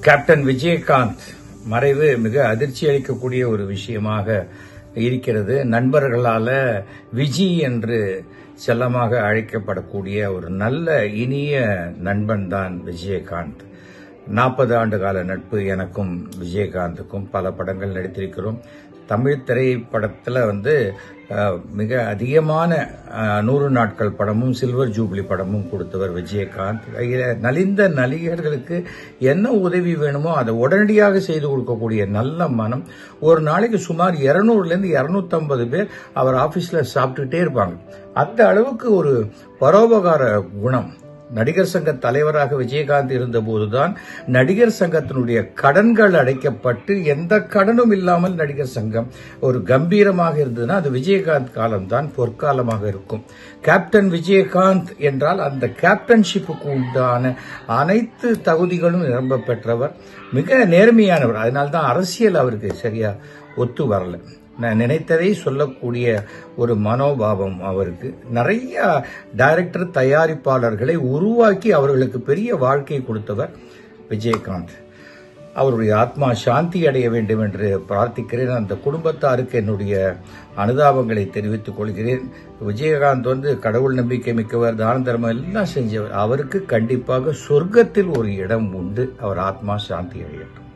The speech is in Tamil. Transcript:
கேப்டன் விஜயகாந்த் மறைவு மிக அதிர்ச்சி அளிக்கக்கூடிய ஒரு விஷயமாக இருக்கிறது. நண்பர்களால விஜி என்று செல்லமாக அழைக்கப்படக்கூடிய ஒரு நல்ல இனிய நண்பன் தான் விஜயகாந்த். 40 ஆண்டு கால நட்பு எனக்கும் விஜயகாந்துக்கும். பல படங்கள் நடித்திருக்கிறோம். தமிழ் திரைப்படத்தில் மிக அதிகமான 100 நாட்கள் படமும் சில்வர் ஜூப்ளி படமும் கொடுத்தவர் விஜயகாந்த். நலிந்த நடிகர்களுக்கு என்ன உதவி வேணுமோ அதை உடனடியாக செய்து கொடுக்கக்கூடிய நல்ல மனம். ஒரு நாளைக்கு சுமார் 200லேருந்து 250 பேர் அவர் ஆபீஸ்ல சாப்பிட்டுட்டே இருப்பாங்க. அந்த அளவுக்கு ஒரு பரோபகார குணம். நடிகர் சங்க தலைவராக விஜயகாந்த் இருந்தபோதுதான் நடிகர் சங்கத்தினுடைய கடன்கள் அடைக்கப்பட்டு எந்த கடனும் இல்லாமல் நடிகர் சங்கம் ஒரு கம்பீரமாக இருந்ததுன்னா அது விஜயகாந்த் காலம்தான் பொற்காலமாக இருக்கும். கேப்டன் விஜயகாந்த் என்றால் அந்த கேப்டன்ஷிப்புக்கு உண்டான அனைத்து தகுதிகளும் நிரம்ப பெற்றவர். மிக நேர்மையானவர். அதனால்தான் அரசியல் அவருக்கு சரியா ஒத்து வரல. நான் நினைத்ததை சொல்லக்கூடிய ஒரு மனோபாவம் அவருக்கு. நிறைய டைரக்டர் தயாரிப்பாளர்களை உருவாக்கி அவர்களுக்கு பெரிய வாழ்க்கை கொடுத்தவர் விஜயகாந்த். அவருடைய ஆத்மா சாந்தி அடைய வேண்டும் என்று பிரார்த்திக்கிறேன். அந்த குடும்பத்தாருக்கு என்னுடைய அனுதாபங்களை தெரிவித்துக் கொள்கிறேன். விஜயகாந்த் கடவுள் நம்பிக்கை மிக்கவர், தான தர்மம் எல்லாம் செஞ்சவர். அவருக்கு கண்டிப்பாக சொர்க்கத்தில் ஒரு இடம் உண்டு. அவர் ஆத்மா சாந்தி அடையட்டும்.